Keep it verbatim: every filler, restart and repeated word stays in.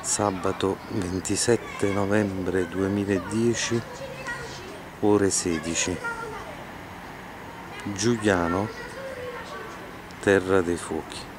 Sabato ventisette novembre duemiladieci, ore sedici. Giuliano, Terra dei Fuochi.